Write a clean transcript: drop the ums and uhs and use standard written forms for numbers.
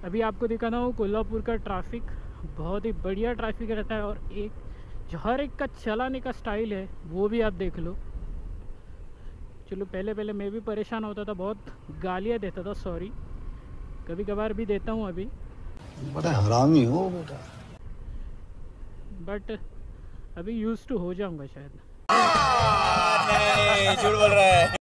अभी आपको दिखाना हो कोल्हापुर का ट्रैफिक, बहुत ही बढ़िया ट्रैफिक रहता है। और एक जो हर एक का चलाने का स्टाइल है वो भी आप देख लो। चलो पहले पहले मैं भी परेशान होता था, बहुत गालियाँ देता था, सॉरी, कभी कभार भी देता हूँ अभी, बड़ा हरामी हो बेटा। बट अभी यूज़ टू हो जाऊंगा शायद। नहीं, झूठ बोल रहा है।